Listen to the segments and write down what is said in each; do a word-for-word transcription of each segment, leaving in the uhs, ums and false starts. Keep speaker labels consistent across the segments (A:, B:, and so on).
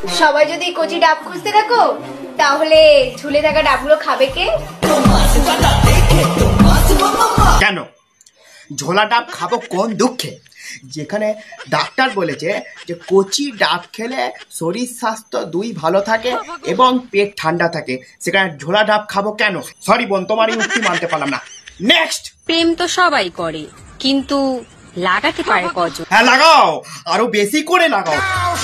A: সবাই যদি কচি ডাব খুঁজতে থাকো তাহলে ঝুলে থাকা ডাবগুলো খাবে কে?
B: কেন ঝোলা ডাব খাবো কোন দুঃখে? যেখানে ডাক্তার বলেছে যে কচি ডাব খেলে শরীর স্বাস্থ্য দুই ভালো থাকে এবং পেট ঠান্ডা থাকে, সেখানে ঝোলা ডাব খাবো কেন? সরি বোন, তোমার এই উক্তি মানতে পারলাম না। নেক্সট।
C: প্রেম তো সবাই করে, কিন্তু লাগাতে পারে কজন?
B: হ্যাঁ লাগাও, আরো বেশি করে লাগাও।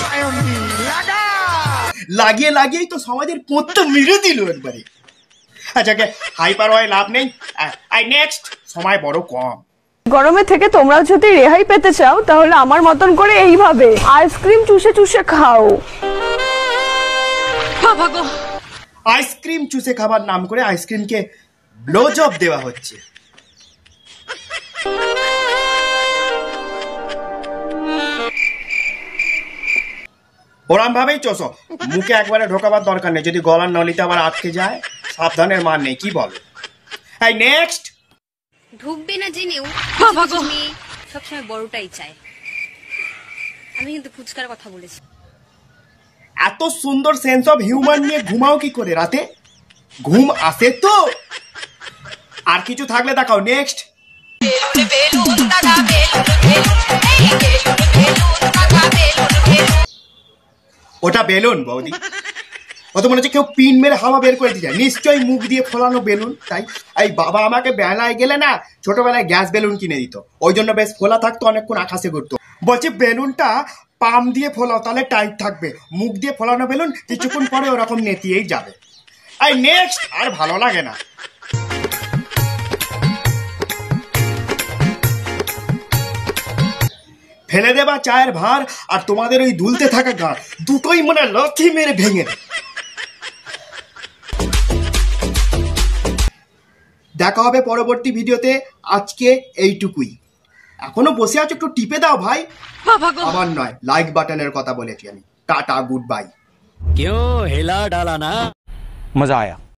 B: লাগিয়ে লাগিয়েই তো সমাজের পোঁতটা মেরে দিল একবারে। আচ্ছা হাইপার হয়ে লাভ নেই। আই নেক্সট। সময় বড় কম।
D: গরমে থেকে তোমরা যদি রেহাই পেতে চাও তাহলে আমার মতন করে এইভাবে আইসক্রিম চুষে চুষে খাও।
C: বাবা গো,
B: আইসক্রিম চুষে খাবার নাম করে আইসক্রিমকে ব্লো জব দেওয়া হচ্ছে। ওরম ভাবেই চোষো, মুখে একবারে ঢোকাবার দরকার নেই, যদি গলার নলিতে আবার আটকে যায় সাবধানের মান নেই। কি বলো? এই নেক্সট।
C: ঢুকবে না জেনেও বাবা গো সবসময় বড়টাই চায়। আমি কিন্তু ফুচকার কথা বলেছি।
B: এত সুন্দর সেন্স অফ হিউমার নিয়ে ঘুমাও কি করে রাতে? ঘুম আসে তো? আর কিছু থাকলে দেখাও। নেক্সট। ওটা বেলুন বৌদি, অত মনে হচ্ছে কেউ পিন মেরে হাওয়া বের করে দিয়ে, নিশ্চয়ই মুখ দিয়ে ফোলানো বেলুন। তাই এই বাবা আমাকে বেলায় গেলে না ছোটবেলায় গ্যাস বেলুন কিনে দিত, ওই জন্য বেশ ফোলা থাকতো, অনেকক্ষণ আকাশে ঘুরতো। বলছি বেলুনটা পাম দিয়ে ফোলাও, তাহলে টাইট থাকবে। মুখ দিয়ে ফোলানো বেলুন কিছুক্ষণ পরে ওরকম নেতিয়েই যাবে। এই নেক্সট। আর ভালো লাগে না। ফেলে দেবা চায়ের ভার আর তোমাদের ওই দুলতে থাকা গা, দুটোই মনে লাথি মেরে ভেঙে দেয়। দেখা হবে পরবর্তী ভিডিওতে। আজকে এইটুকুই। এখনো বসে আছো, একটু টিপে দাও ভাই। আবার নয়, লাইক বাটনের কথা বলেছি আমি। Tata, good bye.
E: क्यों हिला डाला ना? मजा आया।